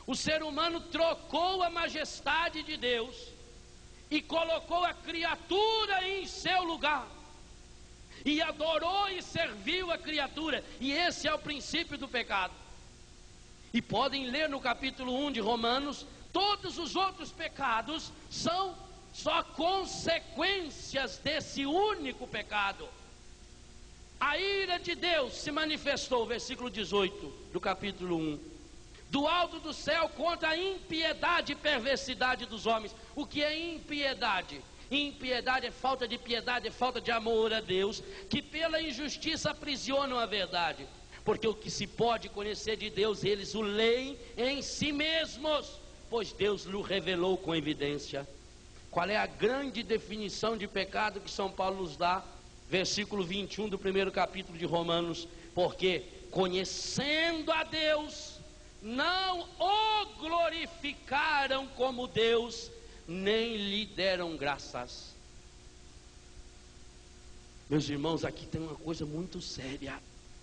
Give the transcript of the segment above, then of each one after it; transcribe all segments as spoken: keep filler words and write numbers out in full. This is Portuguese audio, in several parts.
O ser humano trocou a majestade de Deus e colocou a criatura em seu lugar, e adorou e serviu a criatura, e esse é o princípio do pecado. E podem ler no capítulo um de Romanos, todos os outros pecados são só consequências desse único pecado. A ira de Deus se manifestou, versículo dezoito do capítulo um, do alto do céu contra a impiedade e perversidade dos homens. O que é impiedade? Impiedade é falta de piedade, é falta de amor a Deus, que pela injustiça aprisionam a verdade. Porque o que se pode conhecer de Deus, eles o leem em si mesmos, pois Deus lhe revelou com evidência. Qual é a grande definição de pecado que São Paulo nos dá? Versículo vinte e um do primeiro capítulo de Romanos: porque conhecendo a Deus, não o glorificaram como Deus, nem lhe deram graças. Meus irmãos, aqui tem uma coisa muito séria.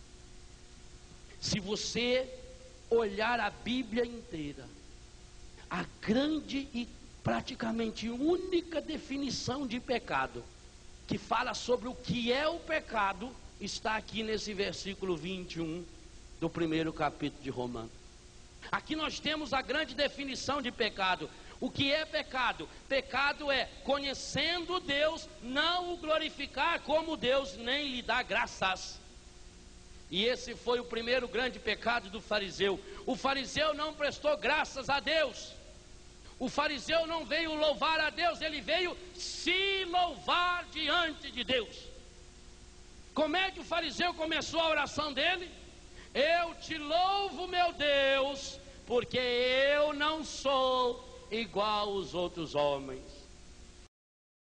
Se você olhar a Bíblia inteira, a grande e praticamente única definição de pecado, que fala sobre o que é o pecado, está aqui nesse versículo vinte e um do primeiro capítulo de Romanos. Aqui nós temos a grande definição de pecado. O que é pecado? Pecado é, conhecendo Deus, não o glorificar como Deus, nem lhe dar graças. E esse foi o primeiro grande pecado do fariseu. O fariseu não prestou graças a Deus. O fariseu não veio louvar a Deus, ele veio se louvar diante de Deus. Como é que o fariseu começou a oração dele? Eu te louvo, meu Deus, porque eu não sou igual aos outros homens.